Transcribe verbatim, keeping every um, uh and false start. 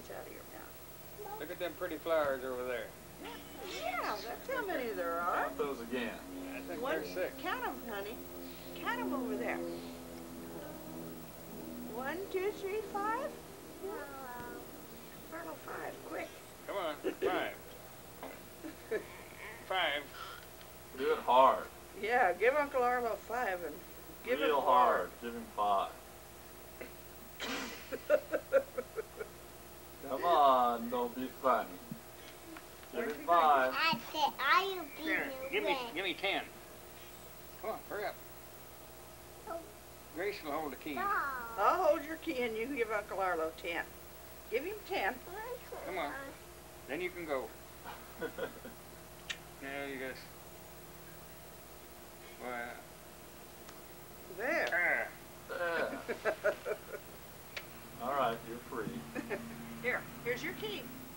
out of your mouth. Look at them pretty flowers over there. Yeah, that's how many there are. Count those again. I think One, there's six. count them, honey. Count them over there. One, two, three, five. Arlo, five, quick. Come on, five. Five. Do it hard. Yeah, give Uncle Arlo five and give Real him hard. Give him five. Come on, don't be funny. Give him five. I said, I will be Here, the give me, win. give me ten. Come on, hurry up. Oh. Grace will hold the key. I'll hold your key and you give Uncle Arlo ten. Give him ten. Come on. Then you can go. Now you guys. Wow. There. Ah. Yeah. All right, you're free. Here, here's your key.